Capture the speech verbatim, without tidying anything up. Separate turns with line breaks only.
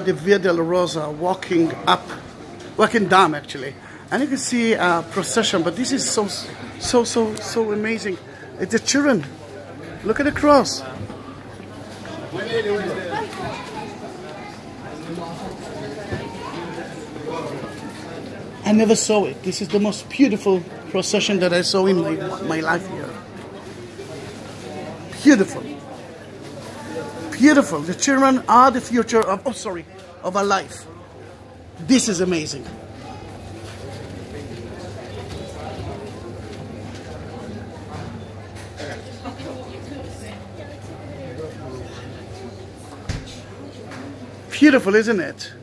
The Via Dolorosa, walking up, walking down actually, and you can see a procession. But this is so, so, so, so amazing. It's the children. Look at the cross. I never saw it. This is the most beautiful procession that I saw in my my life here. Beautiful. Beautiful. The children are the future of, oh sorry, of our life. This is amazing. Beautiful, isn't it?